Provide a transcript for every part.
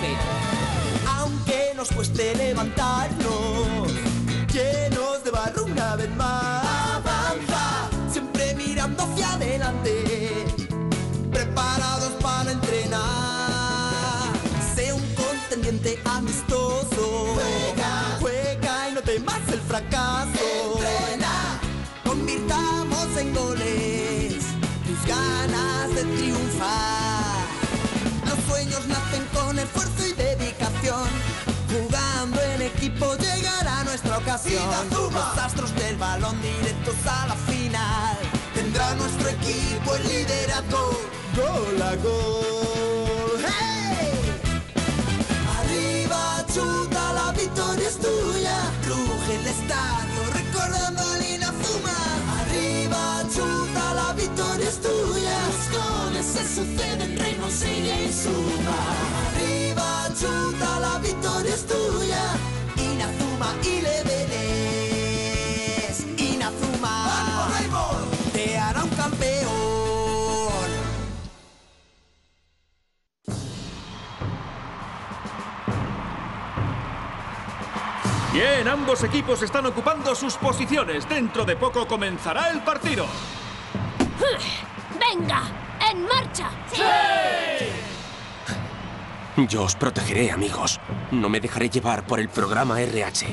nieve. Aunque nos cueste levantarnos, llenos de barro una vez más. Avanza, siempre mirando hacia adelante, preparados para entrenar. Sé un contendiente amistoso. Juega y no temas el fracaso. Entrena, convirtamos en goles tus ganas de triunfar. Los sueños nacen con esfuerzo y dedicación. Jugando en equipo llegará nuestra ocasión. Los astros del balón directos a la final. Tendrá nuestro equipo el liderazgo. Gol a gol. ¡Hey! Arriba, chuta, la victoria es tuya. Ruge el estadio recordando al Inazuma. Arriba, chuta, la victoria es tuya. Los goles se suceden, Reino sigue y suma. Arriba, chuta, la victoria es tuya. Inazuma y le verés. Inazuma te hará un campeón. Bien, ambos equipos están ocupando sus posiciones. Dentro de poco comenzará el partido. ¡Venga! ¡En marcha! ¡Sí! Yo os protegeré, amigos. No me dejaré llevar por el programa RH.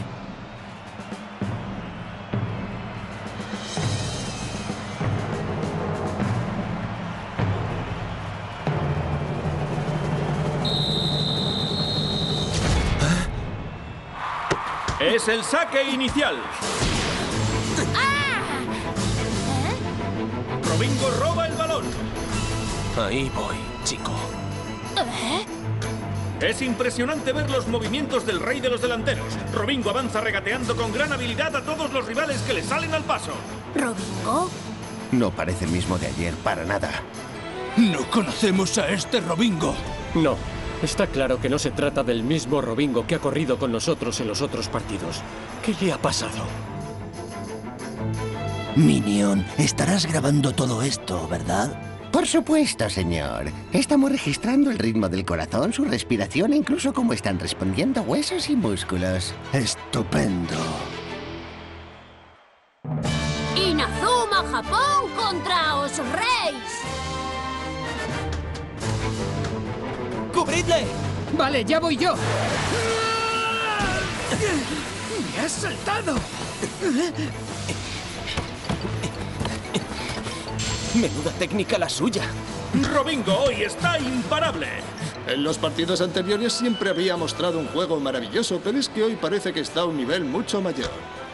Es el saque inicial. Robingo roba el balón. Ahí voy, chico. Es impresionante ver los movimientos del rey de los delanteros. Robingo avanza regateando con gran habilidad a todos los rivales que le salen al paso. ¿Robingo? No parece el mismo de ayer para nada. No conocemos a este Robingo. No, está claro que no se trata del mismo Robingo que ha corrido con nosotros en los otros partidos. ¿Qué le ha pasado? Minion, estarás grabando todo esto, ¿verdad? Por supuesto, señor. Estamos registrando el ritmo del corazón, su respiración e incluso cómo están respondiendo huesos y músculos. Estupendo. Inazuma, Japón contra Osreis. ¡Cubridle! Vale, ya voy yo. ¡Me has saltado! Menuda técnica la suya. Robingo hoy está imparable. En los partidos anteriores siempre había mostrado un juego maravilloso, pero es que hoy parece que está a un nivel mucho mayor.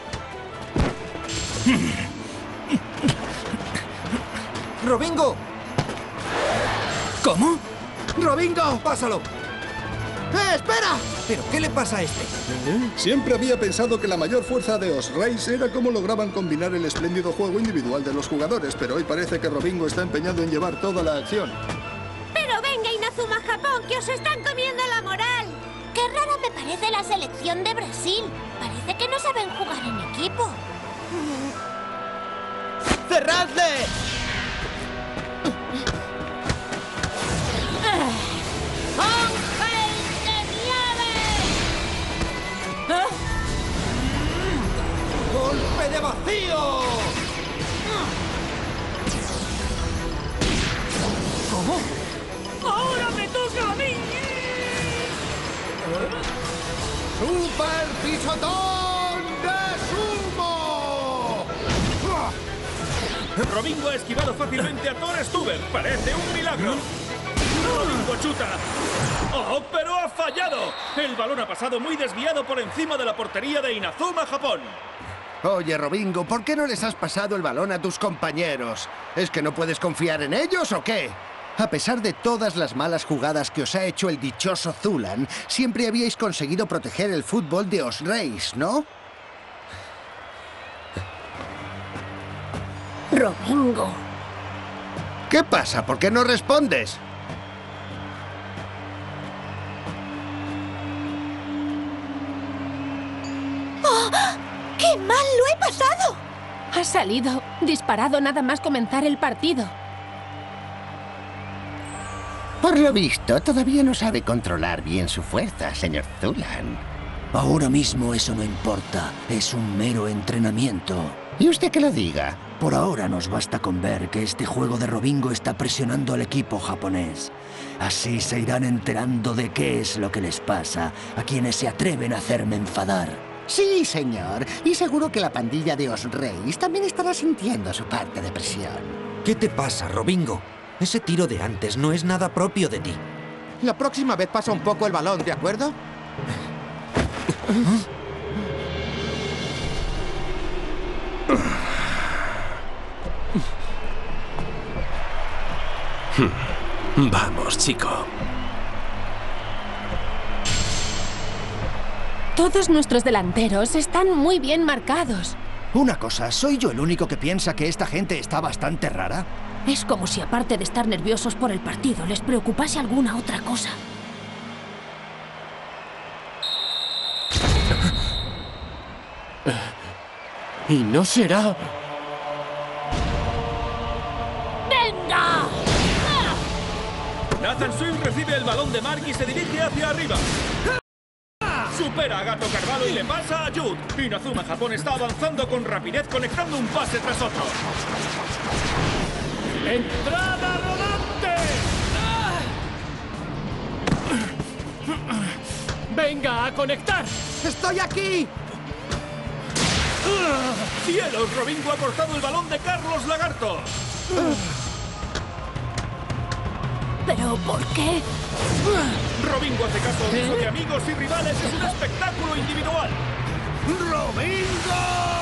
¡Robingo! ¿Cómo? ¡Robingo! ¡Pásalo! ¡Espera! ¿Pero qué le pasa a este? Siempre había pensado que la mayor fuerza de Osreis era cómo lograban combinar el espléndido juego individual de los jugadores, pero hoy parece que Robingo está empeñado en llevar toda la acción. Pero venga, Inazuma, Japón, que os están comiendo la moral. Qué rara me parece la selección de Brasil. Parece que no saben jugar en equipo. ¡Cerradle! ¡Ángel de nieve! ¡Golpe de vacío! ¿Cómo? ¡Ahora me toca a mí! ¡Super pisotón de sumo! Robingo ha esquivado fácilmente a Thor Stuber. Parece un milagro. Robingo chuta. ¡Oh, pero ha fallado! El balón ha pasado muy desviado por encima de la portería de Inazuma, Japón. Oye, Robingo, ¿por qué no les has pasado el balón a tus compañeros? ¿Es que no puedes confiar en ellos o qué? A pesar de todas las malas jugadas que os ha hecho el dichoso Zulan, siempre habíais conseguido proteger el fútbol de Osreis, ¿no? Robingo. ¿Qué pasa? ¿Por qué no respondes? ¡Oh! ¡Qué mal lo he pasado! Ha salido, disparado nada más comenzar el partido. Por lo visto, todavía no sabe controlar bien su fuerza, señor Zulan. Ahora mismo eso no importa. Es un mero entrenamiento. ¿Y usted que lo diga? Por ahora nos basta con ver que este juego de Robingo está presionando al equipo japonés. Así se irán enterando de qué es lo que les pasa a quienes se atreven a hacerme enfadar. Sí, señor. Y seguro que la pandilla de Osreis también estará sintiendo su parte de presión. ¿Qué te pasa, Robingo? Ese tiro de antes no es nada propio de ti. La próxima vez pasa un poco el balón, ¿de acuerdo? Vamos, chico. Todos nuestros delanteros están muy bien marcados. Una cosa, ¿soy yo el único que piensa que esta gente está bastante rara? Es como si aparte de estar nerviosos por el partido, les preocupase alguna otra cosa. Y no será... ¡Venga! Nathan Swim recibe el balón de Mark y se dirige hacia arriba. Supera a Gato Carvalho y le pasa a Jude. Inazuma Japón está avanzando con rapidez, conectando un pase tras otro. ¡Entrada rodante! ¡Venga, a conectar! ¡Estoy aquí! ¡Cielos! Robingo ha cortado el balón de Carlos Lagarto. ¿Pero por qué? Robingo hace caso omiso de amigos y rivales. Es un espectáculo individual. ¡Robingo!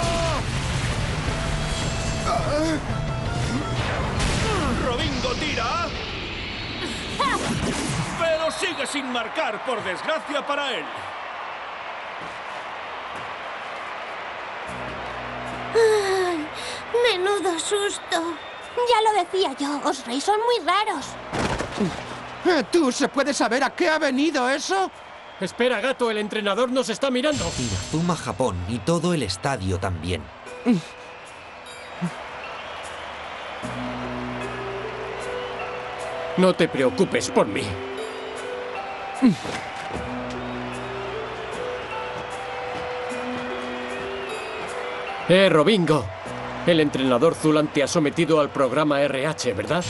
Robingo tira. Pero sigue sin marcar, por desgracia para él. Ay, menudo susto. Ya lo decía yo, Osreis son muy raros. ¿Tú se puede saber a qué ha venido eso? Espera, Gato, el entrenador nos está mirando. Inazuma Japón y todo el estadio también. No te preocupes por mí. Robingo. El entrenador Zulan te ha sometido al programa RH, ¿verdad?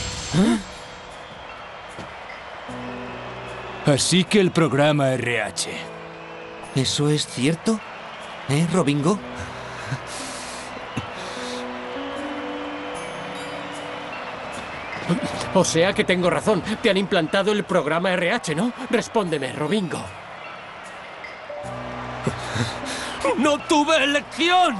Así que el programa RH. ¿Eso es cierto? Robingo? O sea que tengo razón. Te han implantado el programa RH, ¿no? Respóndeme, Robingo. ¡No tuve elección!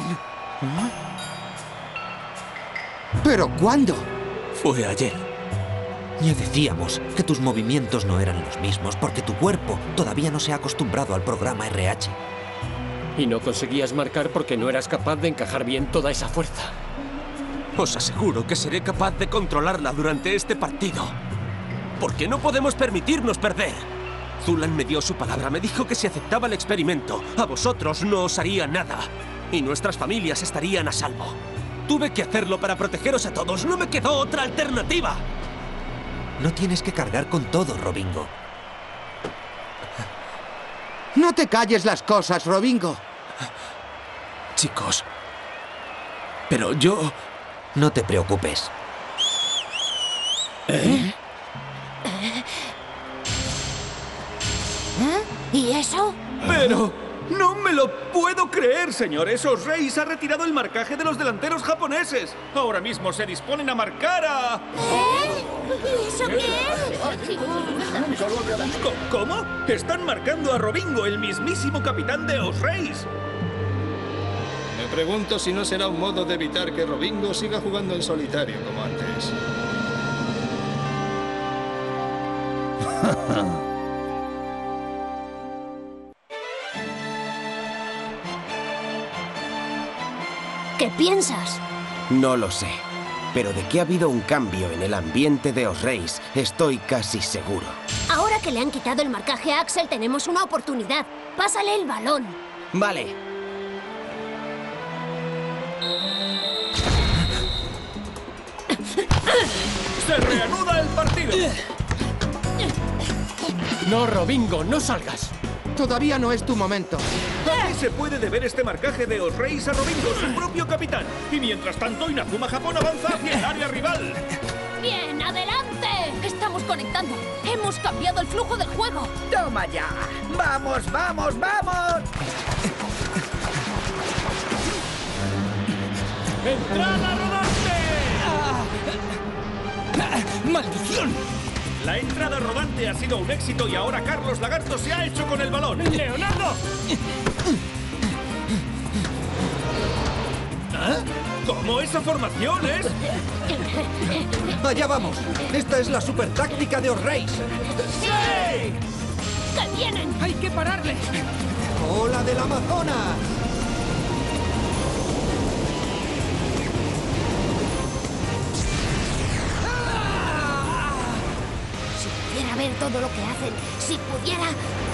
¿Pero cuándo? Fue ayer. Ya decíamos que tus movimientos no eran los mismos porque tu cuerpo todavía no se ha acostumbrado al programa RH. Y no conseguías marcar porque no eras capaz de encajar bien toda esa fuerza. Os aseguro que seré capaz de controlarla durante este partido. Porque no podemos permitirnos perder. Zulan me dio su palabra, me dijo que si aceptaba el experimento, a vosotros no os haría nada. Y nuestras familias estarían a salvo. Tuve que hacerlo para protegeros a todos, no me quedó otra alternativa. No tienes que cargar con todo, Robingo. No te calles las cosas, Robingo. Chicos, pero yo... No te preocupes. ¿Y eso? Pero... ¡no me lo puedo creer, señores! Osreis ha retirado el marcaje de los delanteros japoneses. Ahora mismo se disponen a marcar a... ¿Y eso qué es? ¿Cómo? Están marcando a Robingo, el mismísimo capitán de Osreis. Me pregunto si no será un modo de evitar que Robingo siga jugando en solitario como antes. ¿Qué piensas? No lo sé. Pero de que ha habido un cambio en el ambiente de Osreis, estoy casi seguro. Ahora que le han quitado el marcaje a Axel, tenemos una oportunidad. Pásale el balón. Vale. ¡Se reanuda el partido! No, Robingo, no salgas. Todavía no es tu momento. ¿A qué se puede deber este marcaje de Osreis a Robingo, su propio capitán? Y mientras tanto, Inazuma Japón avanza hacia el área rival. ¡Bien, adelante! Estamos conectando. Hemos cambiado el flujo del juego. ¡Toma ya! ¡Vamos, vamos, vamos! ¡Entrada rodante! ¡Maldición! La entrada rodante ha sido un éxito y ahora Carlos Lagarto se ha hecho con el balón. ¡Leonardo! ¿Ah? ¿Cómo esa formación es? ¡Allá vamos! ¡Esta es la super táctica de Osreis! ¡Sí! ¡Que vienen! ¡Hay que pararle! ¡Ola del Amazonas! Si pudiera ver todo lo que hacen, si pudiera...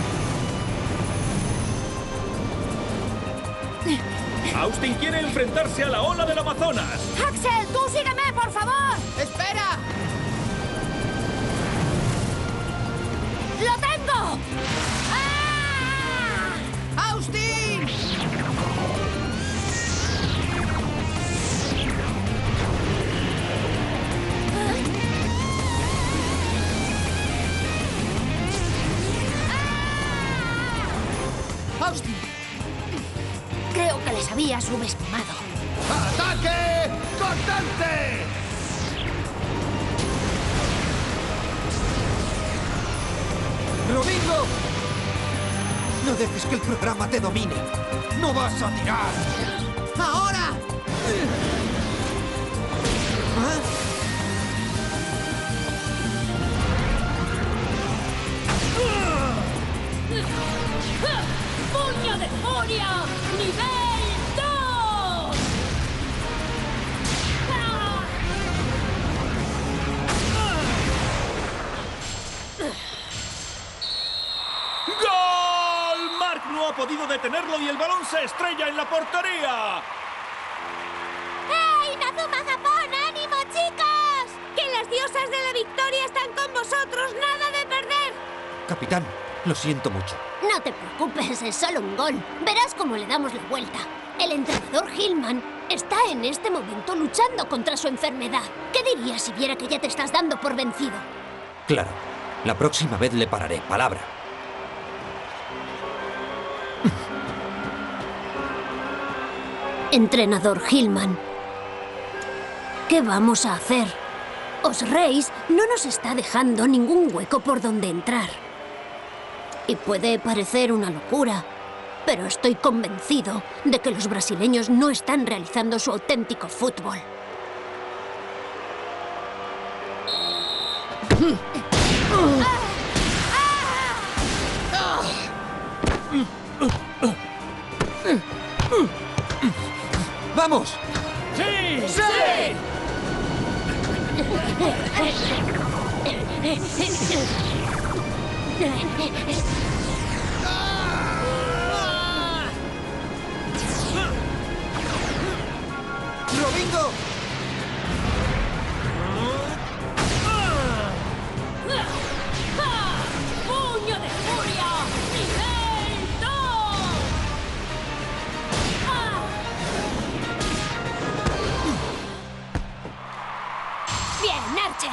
Austin quiere enfrentarse a la ola del Amazonas. ¡Axel, tú sígueme, por favor! ¡Espera! ¡Lo tengo! ¡Ah! ¡Austin! ¡Austin! Creo que les había subestimado. ¡Ataque cortante! ¡Robingo! No dejes que el programa te domine. ¡No vas a tirar! ¡Ahora! ¡Puño de furia! ¡Nivel 2! ¡Gol! Mark no ha podido detenerlo y el balón se estrella en la portería. ¡Hey, Inazuma Japón! ¡Ánimo, chicos! ¡Que las diosas de la victoria están con vosotros! ¡Nada de perder! Capitán, lo siento mucho. No te preocupes, es solo un gol. Verás cómo le damos la vuelta. El entrenador Hillman está en este momento luchando contra su enfermedad. ¿Qué dirías si viera que ya te estás dando por vencido? Claro. La próxima vez le pararé. Palabra. Entrenador Hillman, ¿qué vamos a hacer? Osreis no nos está dejando ningún hueco por donde entrar. Y puede parecer una locura, pero estoy convencido de que los brasileños no están realizando su auténtico fútbol. ¡Vamos! ¡Sí! ¡Sí! ¡Robingo! ¡Puño de furia! ¡Nivel 2! ¡Bien, Archer!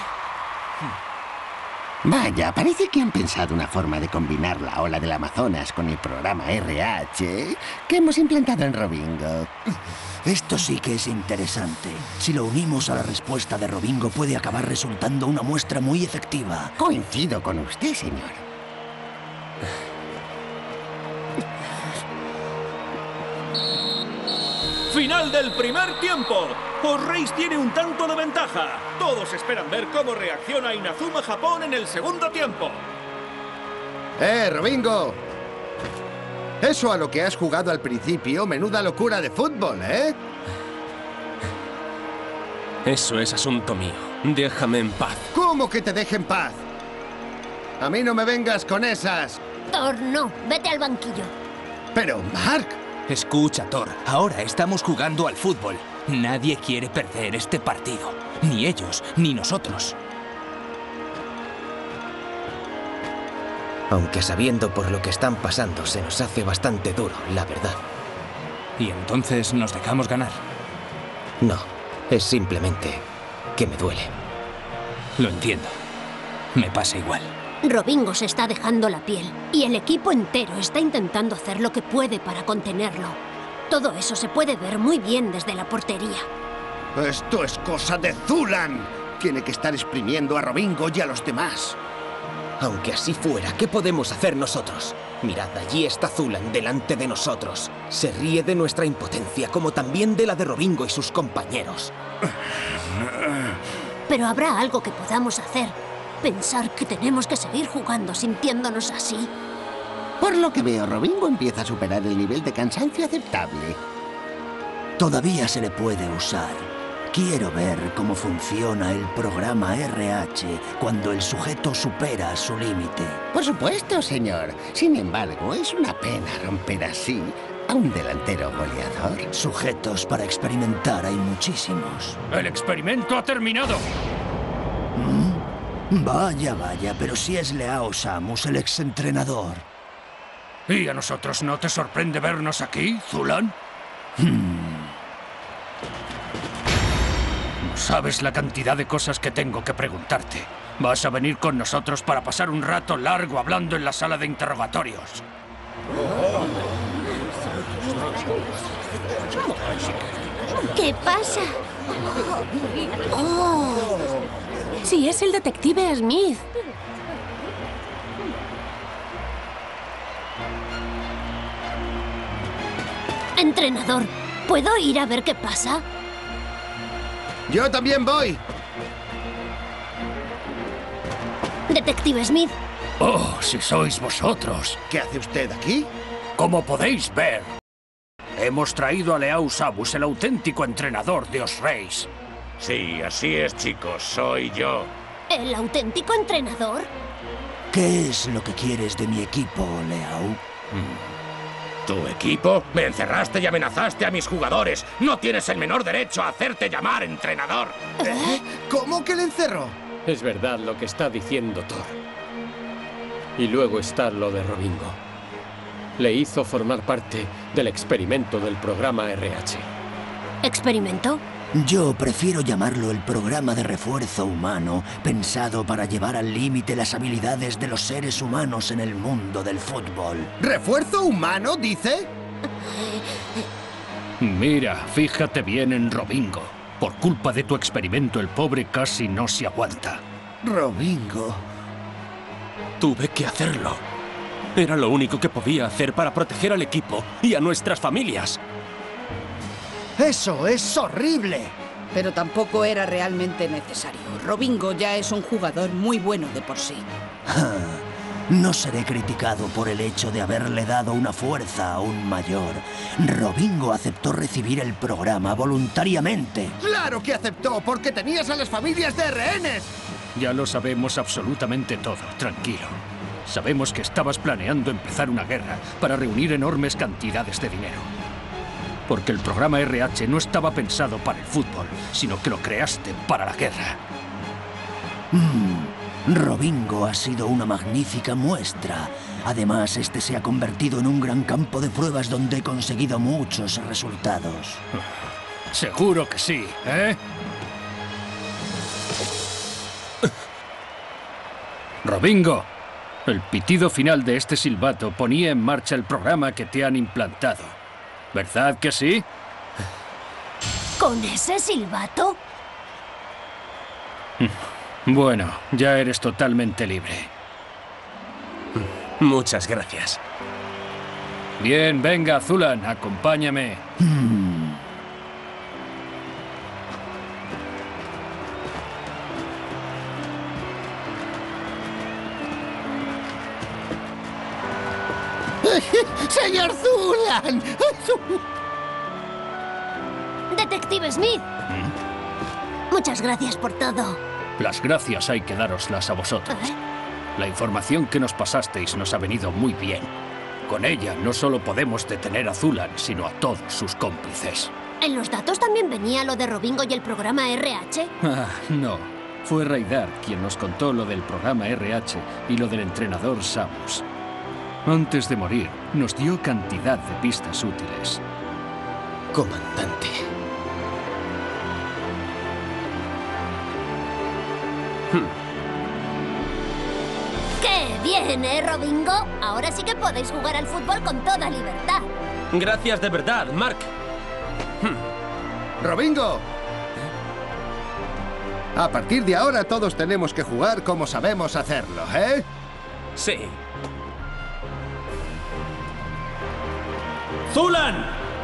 Vaya, parece que han pensado una forma de combinar la ola del Amazonas con el programa RH que hemos implantado en Robingo. Esto sí que es interesante. Si lo unimos a la respuesta de Robingo puede acabar resultando una muestra muy efectiva. Coincido con usted, señor. Final del primer tiempo. Osreis tiene un tanto de ventaja. Todos esperan ver cómo reacciona Inazuma Japón en el segundo tiempo. Robingo. Eso a lo que has jugado al principio, menuda locura de fútbol, ¿eh? Eso es asunto mío. Déjame en paz. ¿Cómo que te deje en paz? A mí no me vengas con esas. Thor, no. Vete al banquillo. Pero, Mark... Escucha, Thor. Ahora estamos jugando al fútbol. Nadie quiere perder este partido. Ni ellos, ni nosotros. Aunque sabiendo por lo que están pasando, se nos hace bastante duro, la verdad. ¿Y entonces nos dejamos ganar? No, es simplemente que me duele. Lo entiendo. Me pasa igual. Robingo se está dejando la piel y el equipo entero está intentando hacer lo que puede para contenerlo. Todo eso se puede ver muy bien desde la portería. Esto es cosa de Zulan. Tiene que estar exprimiendo a Robingo y a los demás. Aunque así fuera, ¿qué podemos hacer nosotros? Mirad, allí está Zulan delante de nosotros. Se ríe de nuestra impotencia, como también de la de Robingo y sus compañeros. Pero habrá algo que podamos hacer. Pensar que tenemos que seguir jugando sintiéndonos así. Por lo que veo, Robingo empieza a superar el nivel de cansancio aceptable. Todavía se le puede usar. Quiero ver cómo funciona el programa RH cuando el sujeto supera su límite. Por supuesto, señor. Sin embargo, es una pena romper así a un delantero goleador. Sujetos para experimentar hay muchísimos. ¡El experimento ha terminado! Vaya, vaya, pero si es Leao Samus, el exentrenador. ¿Y a nosotros no te sorprende vernos aquí, Zulan? No sabes la cantidad de cosas que tengo que preguntarte. Vas a venir con nosotros para pasar un rato largo hablando en la sala de interrogatorios. ¿Qué pasa? ¡Oh! Sí, es el detective Smith. Entrenador, ¿puedo ir a ver qué pasa? Yo también voy. Detective Smith. ¡Oh, si sois vosotros! ¿Qué hace usted aquí? Como podéis ver, hemos traído a Leao Samus, el auténtico entrenador de Osreis. Sí, así es, chicos, soy yo. ¿El auténtico entrenador? ¿Qué es lo que quieres de mi equipo, Leao? ¿Tu equipo? Me encerraste y amenazaste a mis jugadores. No tienes el menor derecho a hacerte llamar entrenador. ¿Cómo que le encerró? Es verdad lo que está diciendo Thor. Y luego está lo de Robingo. Le hizo formar parte del experimento del programa RH. ¿Experimento? Yo prefiero llamarlo el programa de refuerzo humano, pensado para llevar al límite las habilidades de los seres humanos en el mundo del fútbol. ¿Refuerzo humano, dice? Mira, fíjate bien en Robingo. Por culpa de tu experimento, el pobre casi no se aguanta. Robingo. Tuve que hacerlo. Era lo único que podía hacer para proteger al equipo y a nuestras familias. ¡Eso es horrible! Pero tampoco era realmente necesario. Robingo ya es un jugador muy bueno de por sí. No seré criticado por el hecho de haberle dado una fuerza aún mayor. Robingo aceptó recibir el programa voluntariamente. ¡Claro que aceptó! ¡Porque tenías a las familias de rehenes! Ya lo sabemos absolutamente todo, tranquilo. Sabemos que estabas planeando empezar una guerra para reunir enormes cantidades de dinero. Porque el programa RH no estaba pensado para el fútbol, sino que lo creaste para la guerra. Robingo ha sido una magnífica muestra. Además, este se ha convertido en un gran campo de pruebas donde he conseguido muchos resultados. Seguro que sí, ¿eh? Robingo, el pitido final de este silbato ponía en marcha el programa que te han implantado. ¿Verdad que sí? ¿Con ese silbato? Bueno, ya eres totalmente libre. Muchas gracias. Bien, venga, Zulan, acompáñame. ¡Señor Zulan! ¡Detective Smith! Muchas gracias por todo. Las gracias hay que dároslas a vosotros. La información que nos pasasteis nos ha venido muy bien. Con ella no solo podemos detener a Zulan, sino a todos sus cómplices. ¿En los datos también venía lo de Robingo y el programa RH? No. Fue Raidar quien nos contó lo del programa RH y lo del entrenador Samus. Antes de morir, nos dio cantidad de pistas útiles. Comandante. ¡Qué bien, Robingo! Ahora sí que podéis jugar al fútbol con toda libertad. Gracias de verdad, Mark. ¡Robingo! A partir de ahora todos tenemos que jugar como sabemos hacerlo, ¿eh? Sí. ¡Zulan!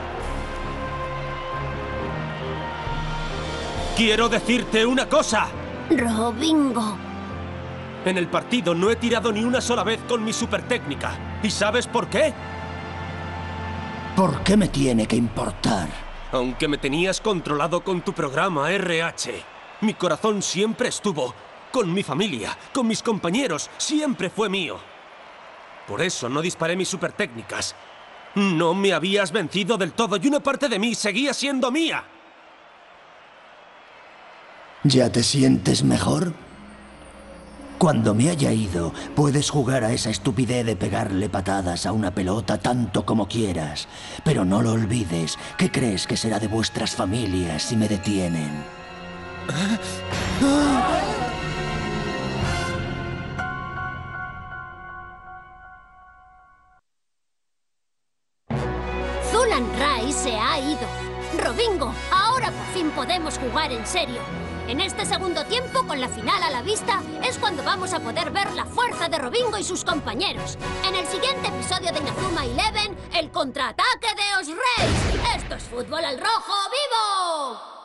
Quiero decirte una cosa. Robingo. En el partido no he tirado ni una sola vez con mi super técnica. ¿Y sabes por qué? ¿Por qué me tiene que importar? Aunque me tenías controlado con tu programa RH, mi corazón siempre estuvo con mi familia, con mis compañeros, siempre fue mío. Por eso no disparé mis super técnicas. No me habías vencido del todo y una parte de mí seguía siendo mía. ¿Ya te sientes mejor? Cuando me haya ido, puedes jugar a esa estupidez de pegarle patadas a una pelota tanto como quieras. Pero no lo olvides. ¿Qué crees que será de vuestras familias si me detienen? Zulan Rai se ha ido. Robingo, ahora por fin podemos jugar en serio. En este segundo tiempo, con la final a la vista, es cuando vamos a poder ver la fuerza de Robingo y sus compañeros. En el siguiente episodio de Inazuma Eleven, el contraataque de Os Reis. ¡Esto es fútbol al rojo vivo!